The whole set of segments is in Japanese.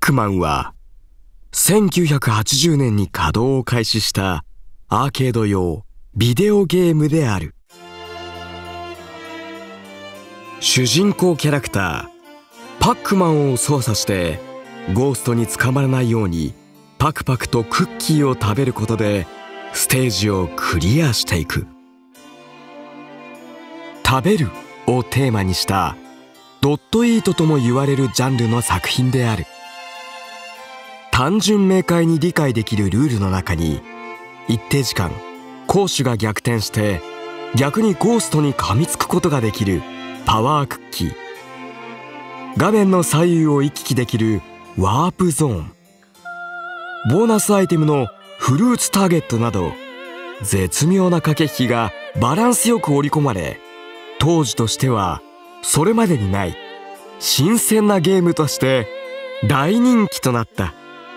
クマンは1980年に稼働を開始したアーケード用ビデオゲームである。主人公キャラクターパックマンを操作してゴーストに捕まらないようにパクパクとクッキーを食べることでステージをクリアしていく。食べるをテーマにしたドットイートとも言われるジャンルの作品である。単純明快に理解できるルールの中に一定時間攻守が逆転して逆にゴーストに噛みつくことができるパワークッキー、画面の左右を行き来できるワープゾーン、ボーナスアイテムのフルーツターゲットなど絶妙な駆け引きがバランスよく織り込まれ、当時としてはそれまでにない新鮮なゲームとして大人気となった。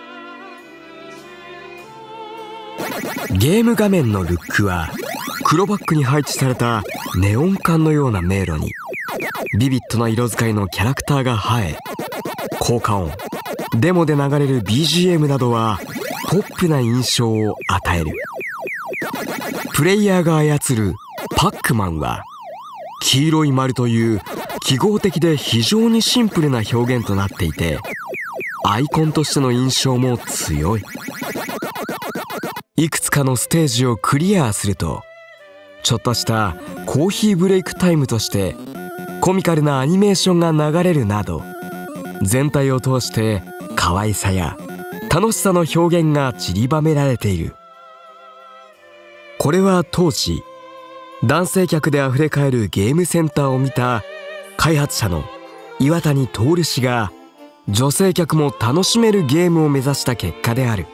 ゲーム画面のルックは黒バックに配置されたネオン管のような迷路にビビッドな色使いのキャラクターが映え、効果音、デモで流れる BGM などはポップな印象を与える。プレイヤーが操るパックマンは黄色い丸という記号的で非常にシンプルな表現となっていて、アイコンとしての印象も強い。いくつかのステージをクリアするとちょっとしたコーヒーブレイクタイムとしてコミカルなアニメーションが流れるなど、全体を通して可愛さや楽しさの表現が散りばめられている。これは当時男性客であふれかえるゲームセンターを見た開発者の岩谷徹氏が女性客も楽しめるゲームを目指した結果である。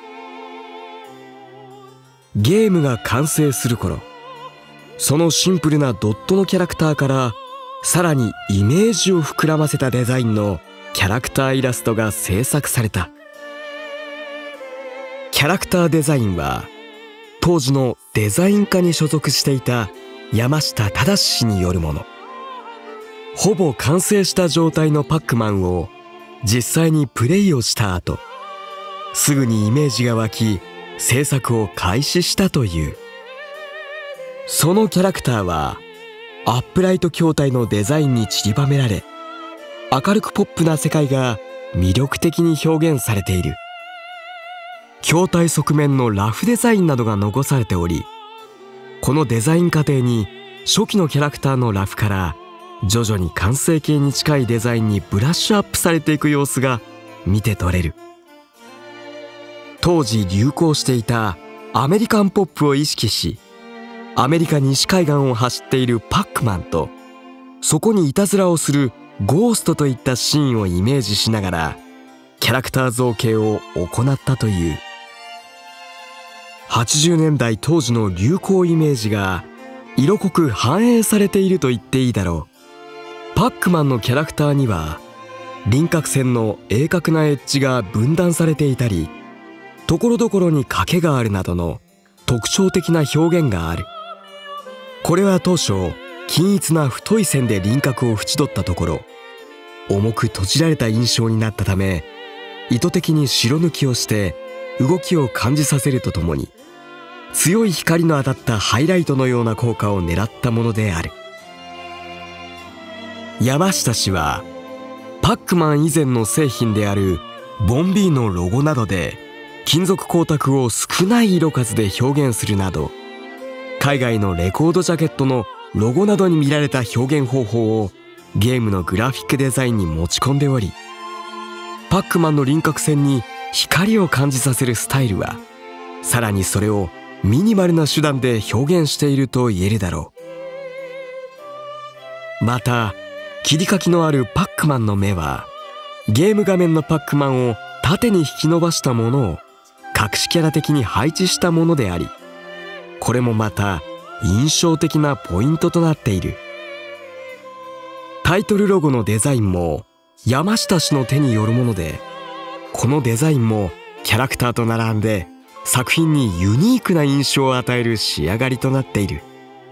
ゲームが完成する頃、そのシンプルなドットのキャラクターからさらにイメージを膨らませたデザインのキャラクターイラストが制作された。キャラクターデザインは当時のデザイン科に所属していた山下忠氏によるもの。ほぼ完成した状態のパックマンを実際にプレイをした後、すぐにイメージが湧き制作を開始したという。そのキャラクターはアップライト筐体のデザインに散りばめられ、明るくポップな世界が魅力的に表現されている。筐体側面のラフデザインなどが残されており、このデザイン過程に初期のキャラクターのラフから徐々に完成形に近いデザインにブラッシュアップされていく様子が見て取れる。当時流行していたアメリカンポップを意識し、アメリカ西海岸を走っているパックマンとそこにいたずらをするゴーストといったシーンをイメージしながらキャラクター造形を行ったという。80年代当時の流行イメージが色濃く反映されていると言っていいだろう。パックマンのキャラクターには輪郭線の鋭角なエッジが分断されていたり、ところどころに賭けがあるなどの特徴的な表現がある。これは当初均一な太い線で輪郭を縁取ったところ、重く閉じられた印象になったため、意図的に白抜きをして動きを感じさせるとともに強い光の当たったハイライトのような効果を狙ったものである。山下氏はパックマン以前の製品であるボンビーのロゴなどで金属光沢を少ない色数で表現するなど、海外のレコードジャケットのロゴなどに見られた表現方法をゲームのグラフィックデザインに持ち込んでおり、パックマンの輪郭線に光を感じさせるスタイルはさらにそれをミニマルな手段で表現していると言えるだろう。また切り欠きのあるパックマンの目はゲーム画面のパックマンを縦に引き伸ばしたものを隠しキャラ的に配置したものであり、これもまた印象的なポイントとなっている。タイトルロゴのデザインも山下氏の手によるもので、このデザインもキャラクターと並んで作品にユニークな印象を与える仕上がりとなっている。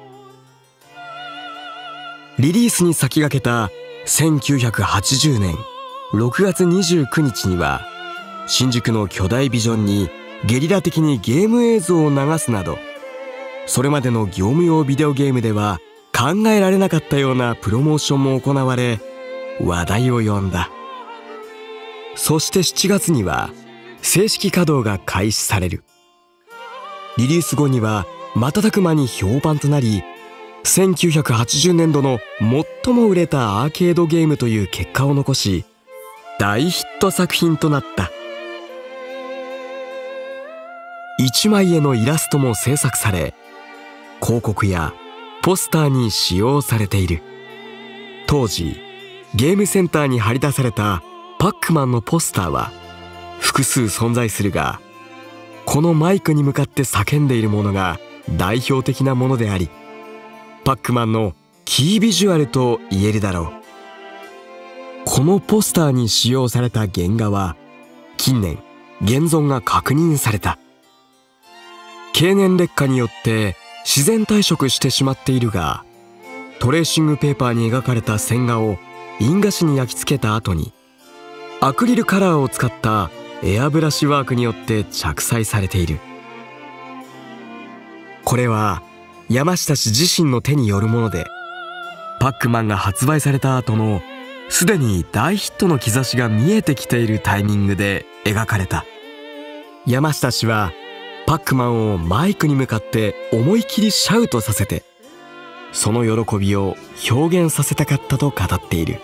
リリースに先駆けた1980年6月29日には新宿の巨大ビジョンにゲリラ的にゲーム映像を流すなど、それまでの業務用ビデオゲームでは考えられなかったようなプロモーションも行われ、話題を呼んだ。そして7月には正式稼働が開始される。リリース後には瞬く間に評判となり、1980年度の最も売れたアーケードゲームという結果を残し、大ヒット作品となった。1枚絵のイラストも制作され、広告やポスターに使用されている。当時ゲームセンターに貼り出されたパックマンのポスターは複数存在するが、このマイクに向かって叫んでいるものが代表的なものであり、パックマンのキービジュアルと言えるだろう。このポスターに使用された原画は近年現存が確認された。経年劣化によって自然退色してしまっているが、トレーシングペーパーに描かれた線画を印画紙に焼き付けた後にアクリルカラーを使ったエアブラシワークによって着彩されている。これは山下氏自身の手によるもので、パックマンが発売された後のすでに大ヒットの兆しが見えてきているタイミングで描かれた。山下氏はパックマンをマイクに向かって思い切りシャウトさせて、その喜びを表現させたかったと語っている。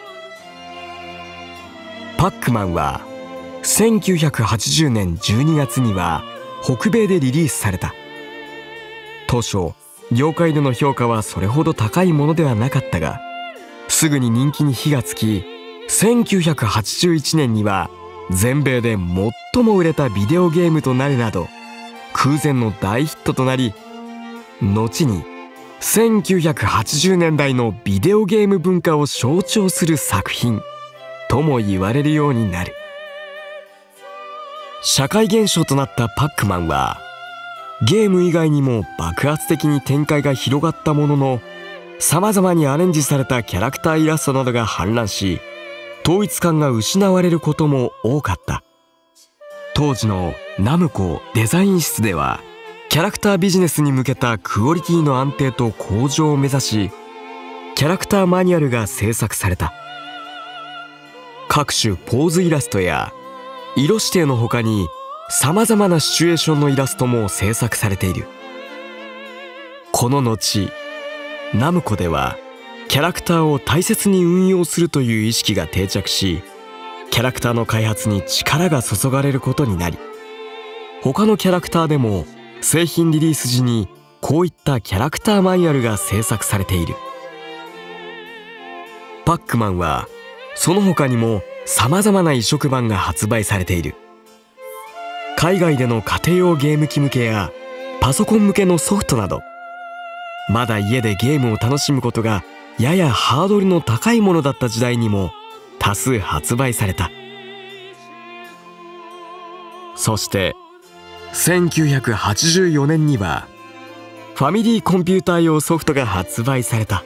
パックマンは1980年12月には北米でリリースされた。当初業界での評価はそれほど高いものではなかったが、すぐに人気に火がつき、1981年には全米で最も売れたビデオゲームとなるなど空前の大ヒットとなり、後に1980年代のビデオゲーム文化を象徴する作品とも言われるようになる。社会現象となったパックマンはゲーム以外にも爆発的に展開が広がったものの、様々にアレンジされたキャラクターイラストなどが氾濫し、統一感が失われることも多かった。当時のナムコデザイン室ではキャラクタービジネスに向けたクオリティの安定と向上を目指し、キャラクターマニュアルが制作された。各種ポーズイラストや色指定の他に様々なシチュエーションのイラストも制作されている。この後ナムコではキャラクターを大切に運用するという意識が定着し、キャラクターの開発に力が注がれることになり、他のキャラクターでも製品リリース時にこういったキャラクターマニュアルが制作されている。パックマンはその他にも様々な移植版が発売されている。海外での家庭用ゲーム機向けやパソコン向けのソフトなど、まだ家でゲームを楽しむことがややハードルの高いものだった時代にも多数発売された。そして1984年にはファミリーコンピューター用ソフトが発売された。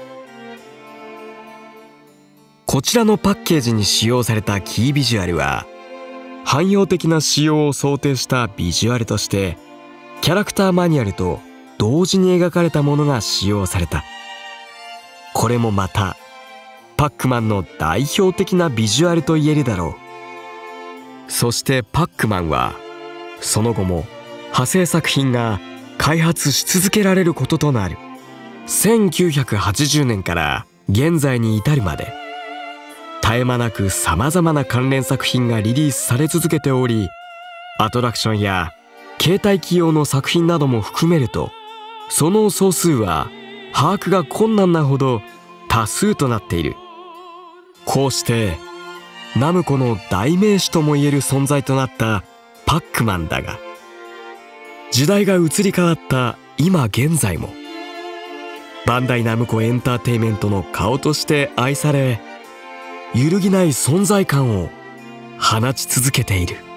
こちらのパッケージに使用されたキービジュアルは汎用的な仕様を想定したビジュアルとして、キャラクターマニュアルと同時に描かれたものが使用された。これもまたパックマンの代表的なビジュアルと言えるだろう。そしてパックマンはその後も派生作品が開発し続けられることとなる。1980年から現在に至るまで絶え間なく様々な関連作品がリリースされ続けており、アトラクションや携帯機用の作品なども含めると、その総数は把握が困難なほど多数となっている。こうしてナムコの代名詞ともいえる存在となったパックマンだが、時代が移り変わった今現在もバンダイナムコエンターテイメントの顔として愛され、揺るぎない存在感を放ち続けている。